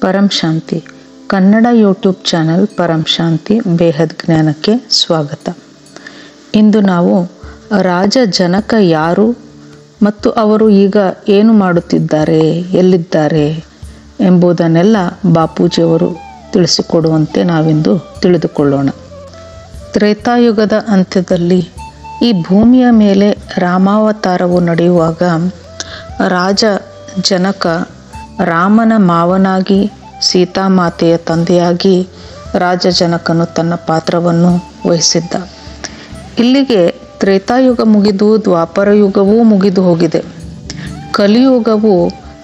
ಪರಂ Shanti Kannada YouTube channel Param Shanti ಬೇಹದ್ ಜ್ಞಾನಕ್ಕೆ ಸ್ವಾಗತ. ಇಂದು ನಾವು ರಾಜ ಜನಕ ಯಾರು ಮತ್ತು ಅವರು ಈಗ ಏನು ಮಾಡುತ್ತಿದ್ದಾರೆ, ಎಲ್ಲಿದ್ದಾರೆ ಎಂಬುದನ್ನೆಲ್ಲ ಬಾಪೂಜಿಯವರು ತಿಳಿಸಿಕೊಡುವಂತೆ ನಾವಿಂದು ತಿಳಿದುಕೊಳ್ಳೋಣ. ತ್ರೇತಾಯುಗದ ಅಂತ್ಯದಲ್ಲಿ ಈ ಭೂಮಿಯ ಮೇಲೆ ರಾಮಾವತಾರವು ನಡೆಯುವಾಗ ರಾಜ ಜನಕ ರಾಮನ ಮಾವನಾಗಿ ಸೀತಾಮಾತೆಯ ತಂದೆಯಾಗಿ ರಾಜ ಜನಕನು ತನ್ನ ಪಾತ್ರವನ್ನು ವಹಿಸಿದ್ದ. ಇಲ್ಲಿಗೆ ತ್ರೇತಾಯುಗ ಮುಗಿದು ದ್ವಾಪರ ಯುಗವೂ ಮುಗಿದು ಹೋಗಿದೆ. ಕಲಿಯುಗವು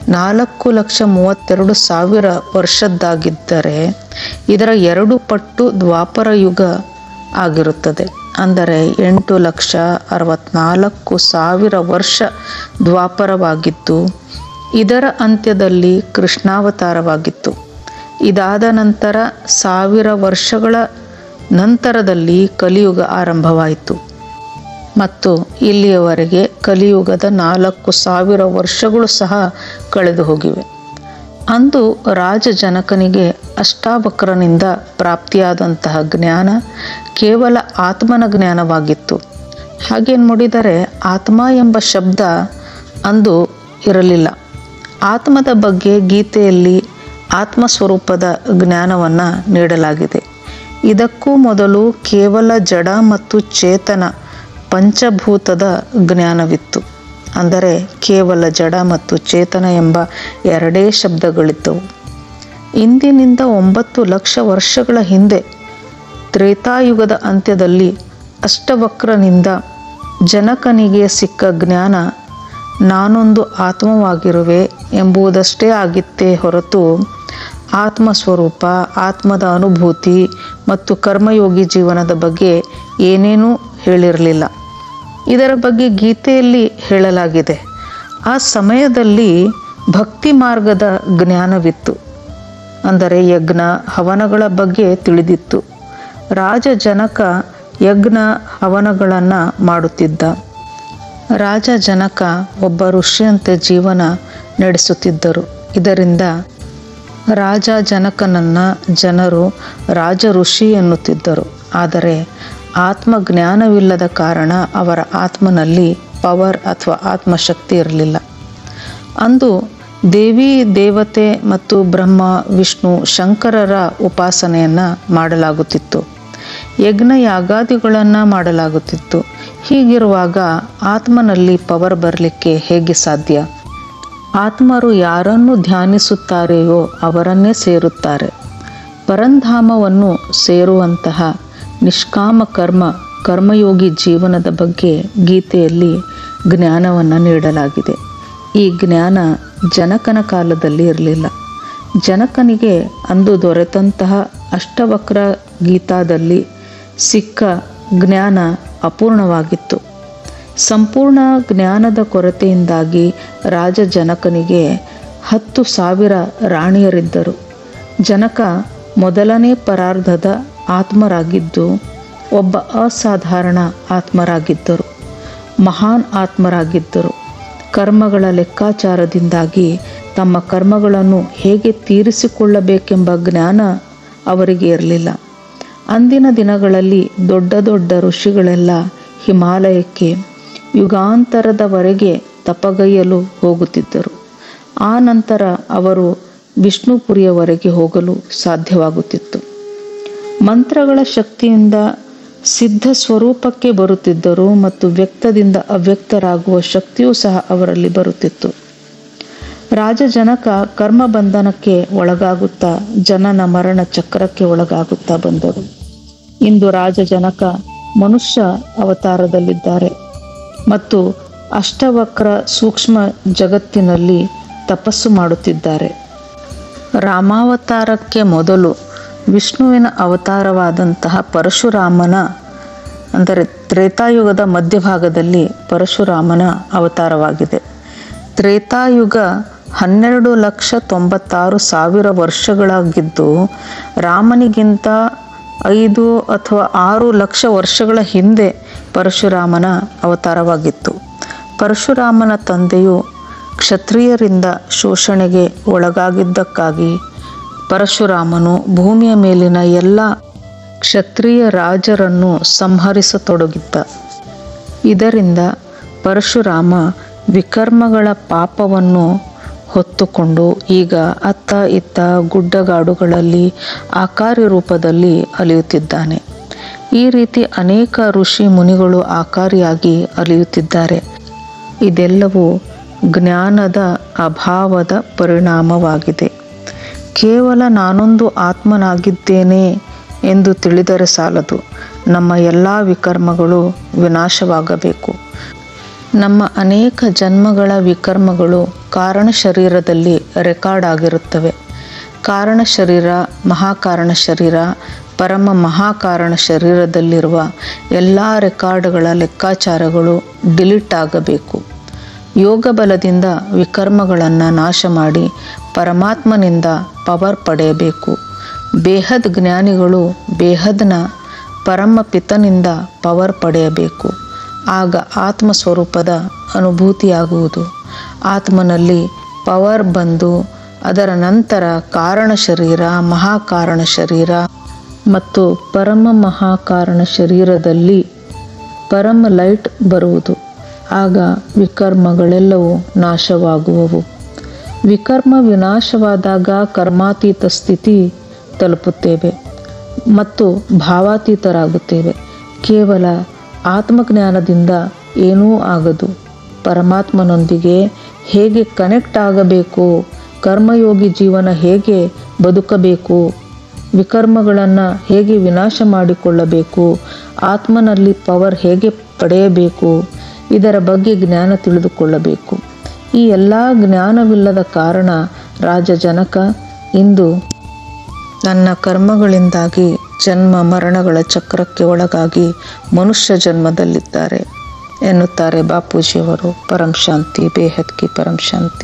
4,32,000 ವರ್ಷದ್ದಾಗಿದ್ದರೆ ಇದರ 2 ಪಟ್ಟು ದ್ವಾಪರ ಯುಗ ಆಗಿರುತ್ತದೆ. ಅಂದರೆ 8,64,000 ವರ್ಷ ದ್ವಾಪರವಾಗಿದ್ದು ಇದರ ಅಂತ್ಯದಲ್ಲಿ ಕೃಷ್ಣಾವತಾರವಾಗಿತ್ತು. ಇದಾದ ನಂತರ 1000 ವರ್ಷಗಳ ನಂತರದಲ್ಲಿ ಕಲಿಯುಗ ಆರಂಭವಾಯಿತು ಮತ್ತು ಇಲ್ಲಿಯವರೆಗೆ ಕಲಿಯುಗದ 4,000 ವರ್ಷಗಳು ಸಹ ಕಳೆದು ಹೋಗಿವೆ. ಅಂದು ರಾಜ ಜನಕನಿಗೆ ಅಷ್ಟಾವಕ್ರನಿಂದ ಪ್ರಾಪ್ತಿಯಾದಂತಹ ಜ್ಞಾನ ಕೇವಲ ಆತ್ಮನ ಜ್ಞಾನವಾಗಿತ್ತು. ಹಾಗೆ ನೋಡಿದರೆ ಆತ್ಮ ಎಂಬ ಶಬ್ದ ಅಂದು ಇರಲಿಲ್ಲ. ಆತ್ಮದ ಬಗ್ಗೆ ಗೀತೆಯಲ್ಲಿ ಆತ್ಮಸ್ವರೂಪದ ಜ್ಞಾನವನ್ನು ನೀಡಲಾಗಿದೆ. ಇದಕ್ಕೂ ಮೊದಲು ಕೇವಲ ಜಡ ಮತ್ತು ಚೇತನ ಪಂಚಭೂತದ ಜ್ಞಾನವಿತ್ತು. ಅಂದರೆ ಕೇವಲ ಜಡ ಮತ್ತು ಚೇತನ ಎಂಬ 2 ಶಬ್ದಗಳಿದ್ದವು. ಇಂದಿನಿಂದ 9 ಲಕ್ಷ ವರ್ಷಗಳ ಹಿಂದೆ ತ್ರೇತಾಯುಗದ ಅಂತ್ಯದಲ್ಲಿ ಅಷ್ಟವಕ್ರನಿಂದ ಜನಕನಿಗೆ ಸಿಕ್ಕ ಜ್ಞಾನ ನಾನೊಂದು ಆತ್ಮವಾಗಿರುವೆ ಎಂಬುದಷ್ಟೇ ಆಗಿತ್ತೇ ಹೊರತು ಆತ್ಮಸ್ವರೂಪ, ಆತ್ಮದ ಅನುಭೂತಿ ಮತ್ತು ಕರ್ಮಯೋಗಿ ಜೀವನದ ಬಗ್ಗೆ ಏನೇನೂ ಹೇಳಿರಲಿಲ್ಲ. ಇದರ ಬಗ್ಗೆ ಗೀತೆಯಲ್ಲಿ ಹೇಳಲಾಗಿದೆ. ಆ ಸಮಯದಲ್ಲಿ ಭಕ್ತಿ ಮಾರ್ಗದ ಜ್ಞಾನವಿತ್ತು. ಅಂದರೆ ಯಜ್ಞ ಹವನಗಳ ಬಗ್ಗೆ ತಿಳಿದಿತ್ತು. ರಾಜ ಜನಕ ಯಜ್ಞ ಹವನಗಳನ್ನು ಮಾಡುತ್ತಿದ್ದ. ರಾಜ ಜನಕ ಒಬ್ಬ ಋಷಿಯಂತೆ ಜೀವನ ನಡೆಸುತ್ತಿದ್ದರು. ಇದರಿಂದ ರಾಜ ಜನಕನನ್ನು ಜನರು ರಾಜ ಋಷಿ ಎನ್ನುತ್ತಿದ್ದರು. ಆದರೆ ಆತ್ಮಜ್ಞಾನವಿಲ್ಲದ ಕಾರಣ ಅವರ ಆತ್ಮನಲ್ಲಿ ಪವರ್ ಅಥವಾ ಆತ್ಮಶಕ್ತಿ ಇರಲಿಲ್ಲ. ಅಂದು ದೇವಿ ದೇವತೆ ಮತ್ತು ಬ್ರಹ್ಮ ವಿಷ್ಣು ಶಂಕರರ ಉಪಾಸನೆಯನ್ನು ಮಾಡಲಾಗುತ್ತಿತ್ತು. ಯಜ್ಞ ಯಾಗಾದಿಗಳನ್ನು ಮಾಡಲಾಗುತ್ತಿತ್ತು. ಹೀಗಿರುವಾಗ ಆತ್ಮನಲ್ಲಿ ಪವರ್ ಬರಲಿಕ್ಕೆ ಹೇಗೆ ಸಾಧ್ಯ? ಆತ್ಮರು ಯಾರನ್ನು ಧ್ಯಾನಿಸುತ್ತಾರೆಯೋ ಅವರನ್ನೇ ಸೇರುತ್ತಾರೆ. ಪರಂಧಾಮವನ್ನು ಸೇರುವಂತಹ ನಿಷ್ಕಾಮ ಕರ್ಮಯೋಗಿ ಜೀವನದ ಬಗ್ಗೆ ಗೀತೆಯಲ್ಲಿ ಜ್ಞಾನವನ್ನು ನೀಡಲಾಗಿದೆ. ಈ ಜ್ಞಾನ ಜನಕನ ಕಾಲದಲ್ಲಿ ಇರಲಿಲ್ಲ. ಜನಕನಿಗೆ ಅಂದು ದೊರೆತಂತಹ ಅಷ್ಟವಕ್ರ ಗೀತಾದಲ್ಲಿ ಸಿಕ್ಕ ಜ್ಞಾನ ಅಪೂರ್ಣವಾಗಿತ್ತು. ಸಂಪೂರ್ಣ ಜ್ಞಾನದ ಕೊರತೆಯಿಂದಾಗಿ ರಾಜ ಜನಕನಿಗೆ 10,000 ರಾಣಿಯರಿದ್ದರು. ಜನಕ ಮೊದಲನೇ ಪರಾರ್ಧದ ಆತ್ಮರಾಗಿದ್ದು ಒಬ್ಬ ಅಸಾಧಾರಣ ಆತ್ಮರಾಗಿದ್ದರು. ಮಹಾನ್ ಆತ್ಮರಾಗಿದ್ದರು. ಕರ್ಮಗಳ ಲೆಕ್ಕಾಚಾರದಿಂದಾಗಿ ತಮ್ಮ ಕರ್ಮಗಳನ್ನು ಹೇಗೆ ತೀರಿಸಿಕೊಳ್ಳಬೇಕೆಂಬ ಜ್ಞಾನ ಅವರಿಗೆ ಇರಲಿಲ್ಲ. ಅಂದಿನ ದಿನಗಳಲ್ಲಿ ದೊಡ್ಡ ದೊಡ್ಡ ಋಷಿಗಳೆಲ್ಲ ಹಿಮಾಲಯಕ್ಕೆ ಯುಗಾಂತರದವರೆಗೆ ತಪಗೈಯಲು ಹೋಗುತ್ತಿದ್ದರು. ಆ ನಂತರ ಅವರು ವಿಷ್ಣುಪುರಿಯವರೆಗೆ ಹೋಗಲು ಸಾಧ್ಯವಾಗುತ್ತಿತ್ತು. ಮಂತ್ರಗಳ ಶಕ್ತಿಯಿಂದ ಸಿದ್ಧ ಸ್ವರೂಪಕ್ಕೆ ಬರುತ್ತಿದ್ದರು ಮತ್ತು ವ್ಯಕ್ತದಿಂದ ಅವ್ಯಕ್ತರಾಗುವ ಶಕ್ತಿಯೂ ಸಹ ಅವರಲ್ಲಿ ಬರುತ್ತಿತ್ತು. ರಾಜ ಜನಕ ಕರ್ಮ ಬಂಧನಕ್ಕೆ ಒಳಗಾಗುತ್ತಾ ಜನನ ಮರಣ ಚಕ್ರಕ್ಕೆ ಒಳಗಾಗುತ್ತಾ ಬಂದರು. ಇಂದು ರಾಜ ಜನಕ ಮನುಷ್ಯ ಅವತಾರದಲ್ಲಿದ್ದಾರೆ ಮತ್ತು ಅಷ್ಟವಕ್ರ ಸೂಕ್ಷ್ಮ ಜಗತ್ತಿನಲ್ಲಿ ತಪಸ್ಸು ಮಾಡುತ್ತಿದ್ದಾರೆ. ರಾಮಾವತಾರಕ್ಕೆ ಮೊದಲು ವಿಷ್ಣುವಿನ ಅವತಾರವಾದಂತಹ ಪರಶುರಾಮನ ಅಂದರೆ ತ್ರೇತಾಯುಗದ ಮಧ್ಯಭಾಗದಲ್ಲಿ ಪರಶುರಾಮನ ಅವತಾರವಾಗಿದೆ. ತ್ರೇತಾಯುಗ 12,96,000 ವರ್ಷಗಳಾಗಿದ್ದು ರಾಮನಿಗಿಂತ 5 ಅಥವಾ 6 ಲಕ್ಷ ವರ್ಷಗಳ ಹಿಂದೆ ಪರಶುರಾಮನ ಅವತಾರವಾಗಿತ್ತು. ಪರಶುರಾಮನ ತಂದೆಯು ಕ್ಷತ್ರಿಯರಿಂದ ಶೋಷಣೆಗೆ ಒಳಗಾಗಿದ್ದಕ್ಕಾಗಿ ಪರಶುರಾಮನು ಭೂಮಿಯ ಮೇಲಿನ ಎಲ್ಲ ಕ್ಷತ್ರಿಯ ರಾಜರನ್ನು ಸಂಹರಿಸತೊಡಗಿದ್ದ. ಇದರಿಂದ ಪರಶುರಾಮ ವಿಕರ್ಮಗಳ ಪಾಪವನ್ನು ಹೊತ್ತುಕೊಂಡು ಈಗ ಅತ್ತ ಇತ್ತ ಗುಡ್ಡಗಾಡುಗಳಲ್ಲಿ ಆಕಾರಿ ರೂಪದಲ್ಲಿ ಅಲಿಯುತ್ತಿದ್ದಾನೆ. ಈ ರೀತಿ ಅನೇಕ ಋಷಿ ಮುನಿಗಳು ಆಕಾರಿಯಾಗಿ ಅಲಿಯುತ್ತಿದ್ದಾರೆ. ಇದೆಲ್ಲವೂ ಜ್ಞಾನದ ಅಭಾವದ ಪರಿಣಾಮವಾಗಿದೆ. ಕೇವಲ ನಾನೊಂದು ಆತ್ಮನಾಗಿದ್ದೇನೆ ಎಂದು ತಿಳಿದರೆ ಸಾಲದು. ನಮ್ಮ ಎಲ್ಲ ವಿಕರ್ಮಗಳು ವಿನಾಶವಾಗಬೇಕು. ನಮ್ಮ ಅನೇಕ ಜನ್ಮಗಳ ವಿಕರ್ಮಗಳು ಕಾರಣ ಶರೀರದಲ್ಲಿ ರೆಕಾರ್ಡ್ ಆಗಿರುತ್ತವೆ. ಕಾರಣ ಶರೀರ, ಮಹಾಕಾರಣ ಶರೀರ, ಪರಮ ಮಹಾಕಾರಣ ಶರೀರದಲ್ಲಿರುವ ಎಲ್ಲ ರೆಕಾರ್ಡ್ಗಳ ಲೆಕ್ಕಾಚಾರಗಳು ಡಿಲೀಟ್ ಆಗಬೇಕು. ಯೋಗ ಬಲದಿಂದ ವಿಕರ್ಮಗಳನ್ನು ನಾಶ ಮಾಡಿ ಪರಮಾತ್ಮನಿಂದ ಪವರ್ ಪಡೆಯಬೇಕು. ಬೇಹದ್ ಜ್ಞಾನಿಗಳು ಬೇಹದ್ನ ಪರಮ ಪಿತನಿಂದ ಪವರ್ ಪಡೆಯಬೇಕು. ಆಗ ಆತ್ಮ ಸ್ವರೂಪದ ಅನುಭೂತಿಯಾಗುವುದು. ಆತ್ಮನಲ್ಲಿ ಪವರ್ ಬಂದು ಅದರ ನಂತರ ಕಾರಣ ಶರೀರ, ಮಹಾಕಾರಣ ಶರೀರ ಮತ್ತು ಪರಮ ಮಹಾಕಾರಣ ಶರೀರದಲ್ಲಿ ಪರಮ ಲೈಟ್ ಬರುವುದು. ಆಗ ವಿಕರ್ಮಗಳೆಲ್ಲವೂ ನಾಶವಾಗುವವು. ವಿಕರ್ಮ ವಿನಾಶವಾದಾಗ ಕರ್ಮಾತೀತ ಸ್ಥಿತಿ ತಲುಪುತ್ತೇವೆ ಮತ್ತು ಭಾವಾತೀತರಾಗುತ್ತೇವೆ. ಕೇವಲ ಆತ್ಮಜ್ಞಾನದಿಂದ ಏನೂ ಆಗದು. ಪರಮಾತ್ಮನೊಂದಿಗೆ ಹೇಗೆ ಕನೆಕ್ಟ್ ಆಗಬೇಕು, ಕರ್ಮಯೋಗಿ ಜೀವನ ಹೇಗೆ ಬದುಕಬೇಕು, ವಿಕರ್ಮಗಳನ್ನು ಹೇಗೆ ವಿನಾಶ ಮಾಡಿಕೊಳ್ಳಬೇಕು, ಆತ್ಮನಲ್ಲಿ ಪವರ್ ಹೇಗೆ ಪಡೆಯಬೇಕು, ಇದರ ಬಗ್ಗೆ ಜ್ಞಾನ ತಿಳಿದುಕೊಳ್ಳಬೇಕು. ಈ ಎಲ್ಲ ಜ್ಞಾನವಿಲ್ಲದ ಕಾರಣ ರಾಜ ಜನಕ ಇಂದು ನನ್ನ ಕರ್ಮಗಳಿಂದಾಗಿ ಜನ್ಮ ಮರಣಗಳ ಚಕ್ರಕ್ಕೆ ಒಳಗಾಗಿ ಮನುಷ್ಯ ಜನ್ಮದಲ್ಲಿದ್ದಾರೆ ಎನ್ನುತ್ತಾರೆ ಬಾಪೂಜಿಯವರು. ಪರಂ ಶಾಂತಿ, ಬೇಹದ್ ಕಿ ಪರಂ ಶಾಂತಿ.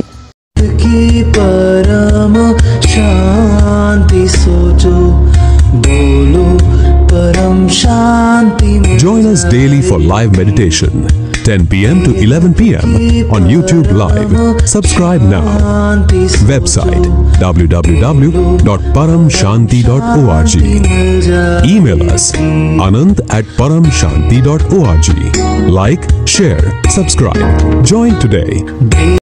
परम शांति सोचो बोलो परम शांति. Join us daily for live meditation 10 p.m. to 11 p.m. on YouTube Live. Subscribe now. Website www.paramshanti.org. Email us anant@paramshanti.org. Like, share, subscribe. Join today.